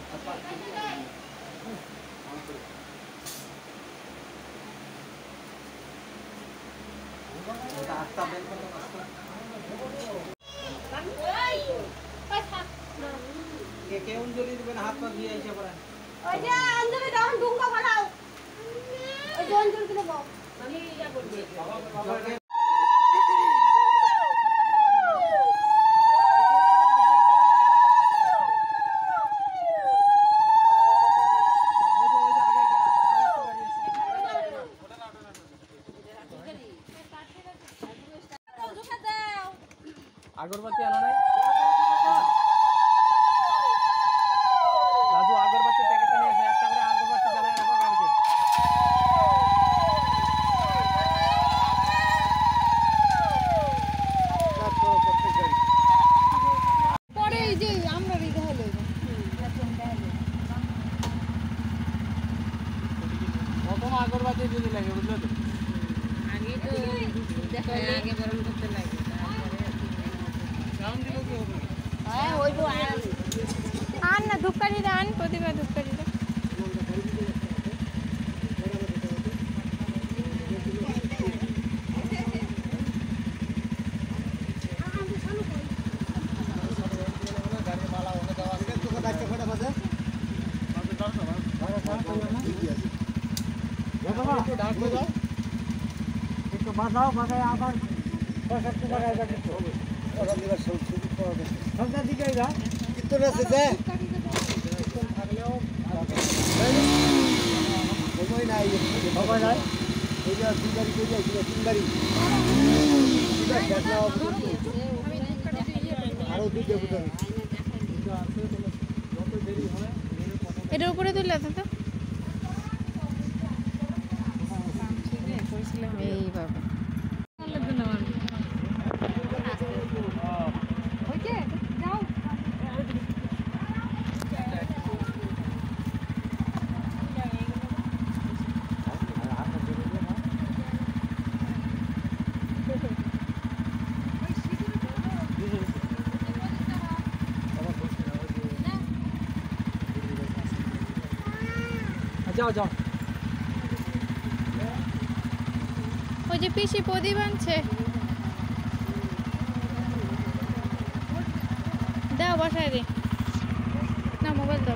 কে অঞ্জলি দিবেন হাত পা দিয়ে এসে পড়েন ওই যে অঞ্জলি দাও ডুঙ্গা ফলাও ওই যে অঞ্জলি দেব আমি ইয়া করব আগরবাতি আনো নাই রাজু আগরবাতি প্যাকেটটা নিয়ে এসে একটা করে আগরবাতি জ্বালায় রাখো গাড়িতে পরে এই যে আমরা রিদা হলো প্রথম আগরবাতি যদি লাগে বুঝলে তো আগে তো দেখো আগে গরম করতে লাগে সাউন্ড দিলো কি হবে হ্যাঁ হইবো আন না ধূপকাঠিটা আন প্রতিভা ধূপকাঠিটা একটু বাঁধাও বাঁধায় আবার পঁয়ষট্টি টাকায় সন্ধ্যার দিকে কিন্তু আছে যে থাকলেও সময় নাই সময় নাই ওই যে দুই গাড়ি করে যাইছিল 3 গাড়ি আরো দুইটা বুঝাবি যত দেরি হয় এটার উপরে তুলে তো এই বাবা যাও যাও ওই যে পিসি প্রদীপ আনছে দাও বসায় রে না মোবাইল দাও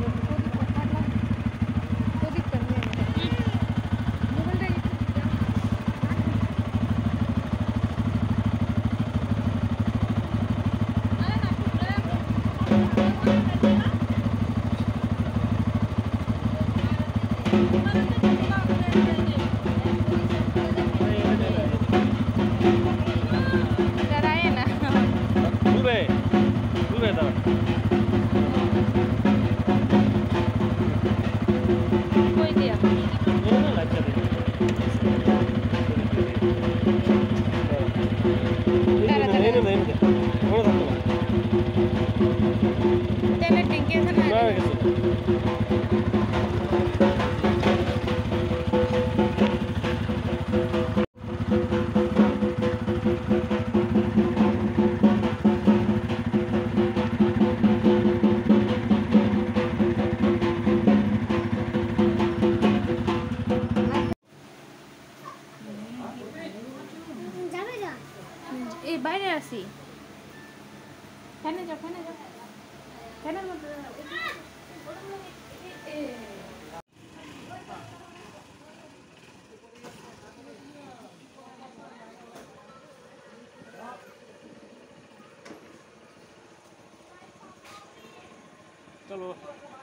দূরে দাও কই দিয়া না লাগছে তেলের ট্যাঙ্কি এখানে এই বাইরে আসি ফ্যানে যাও ফ্যানের মধ্যে চলো